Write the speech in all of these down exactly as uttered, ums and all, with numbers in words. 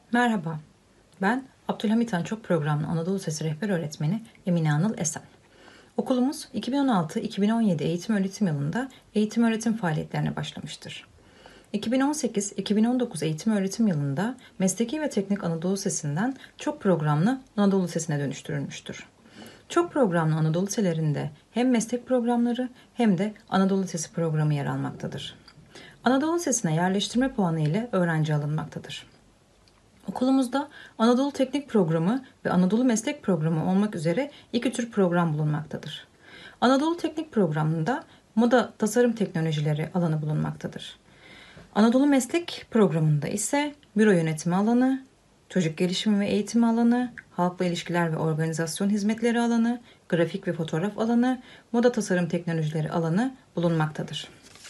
Merhaba, ben Abdülhamit Han Çok Programlı Anadolu Sesi Rehber Öğretmeni Emine Anıl Esen. Okulumuz iki bin on altı iki bin on yedi eğitim öğretim yılında eğitim öğretim faaliyetlerine başlamıştır. iki bin on sekiz iki bin on dokuz eğitim öğretim yılında Mesleki ve Teknik Anadolu Sesi'nden Çok Programlı Anadolu Sesi'ne dönüştürülmüştür. Çok programlı Anadolu Liselerinde hem meslek programları hem de Anadolu Sesi programı yer almaktadır. Anadolu Sesi'ne yerleştirme puanı ile öğrenci alınmaktadır. Okulumuzda Anadolu Teknik Programı ve Anadolu Meslek Programı olmak üzere iki tür program bulunmaktadır. Anadolu Teknik Programı'nda moda tasarım teknolojileri alanı bulunmaktadır. Anadolu Meslek Programı'nda ise büro yönetimi alanı, çocuk gelişimi ve eğitimi alanı, halkla ilişkiler ve organizasyon hizmetleri alanı, grafik ve fotoğraf alanı, moda tasarım teknolojileri alanı bulunmaktadır.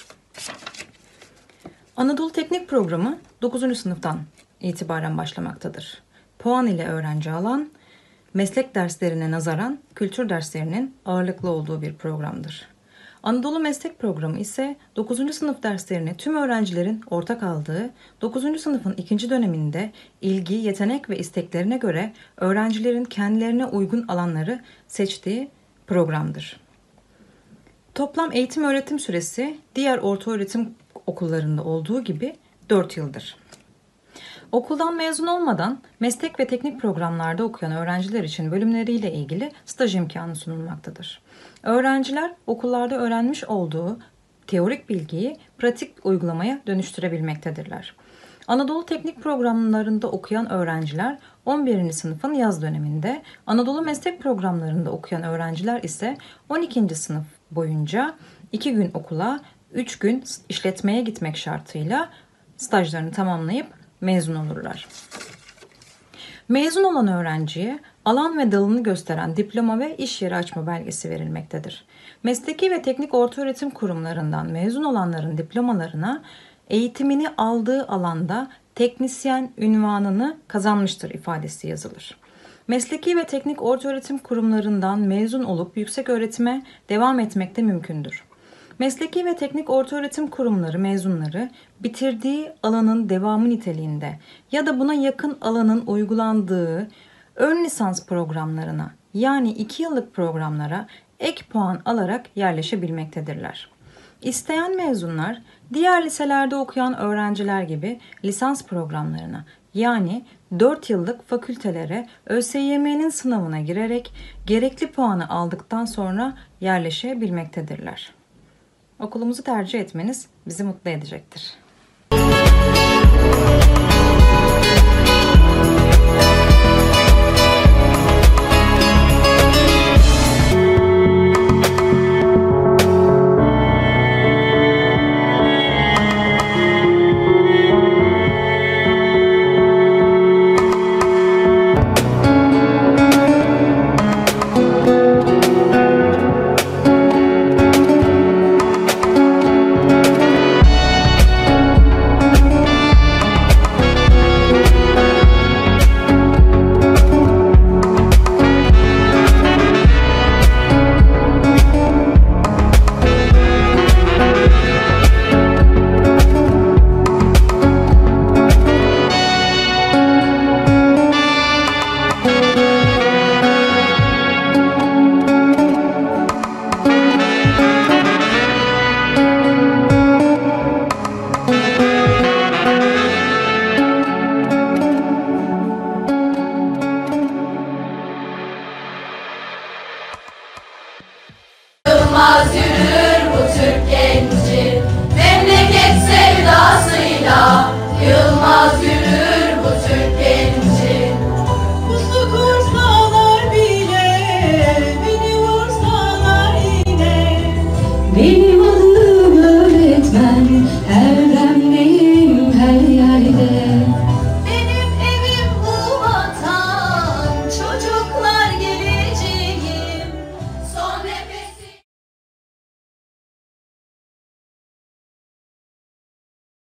Anadolu Teknik Programı dokuzuncu sınıftan itibaren başlamaktadır. Puan ile öğrenci alan, meslek derslerine nazaran kültür derslerinin ağırlıklı olduğu bir programdır. Anadolu Meslek Programı ise dokuzuncu sınıf derslerini tüm öğrencilerin ortak aldığı, dokuzuncu sınıfın ikinci döneminde ilgi, yetenek ve isteklerine göre öğrencilerin kendilerine uygun alanları seçtiği programdır. Toplam eğitim öğretim süresi diğer ortaöğretim okullarında olduğu gibi dört yıldır. Okuldan mezun olmadan meslek ve teknik programlarda okuyan öğrenciler için bölümleriyle ilgili staj imkanı sunulmaktadır. Öğrenciler okullarda öğrenmiş olduğu teorik bilgiyi pratik uygulamaya dönüştürebilmektedirler. Anadolu Teknik Programlarında okuyan öğrenciler on birinci sınıfın yaz döneminde, Anadolu Meslek Programlarında okuyan öğrenciler ise on ikinci sınıf boyunca iki gün okula, üç gün işletmeye gitmek şartıyla stajlarını tamamlayıp mezun olurlar. Mezun olan öğrenciye alan ve dalını gösteren diploma ve iş yeri açma belgesi verilmektedir. Mesleki ve teknik ortaöğretim kurumlarından mezun olanların diplomalarına eğitimini aldığı alanda teknisyen unvanını kazanmıştır ifadesi yazılır. Mesleki ve teknik ortaöğretim kurumlarından mezun olup yüksek öğretime devam etmek de mümkündür. Mesleki ve teknik ortaöğretim kurumları mezunları bitirdiği alanın devamı niteliğinde ya da buna yakın alanın uygulandığı ön lisans programlarına yani iki yıllık programlara ek puan alarak yerleşebilmektedirler. İsteyen mezunlar diğer liselerde okuyan öğrenciler gibi lisans programlarına yani dört yıllık fakültelere ÖSYM'nin sınavına girerek gerekli puanı aldıktan sonra yerleşebilmektedirler. Okulumuzu tercih etmeniz bizi mutlu edecektir.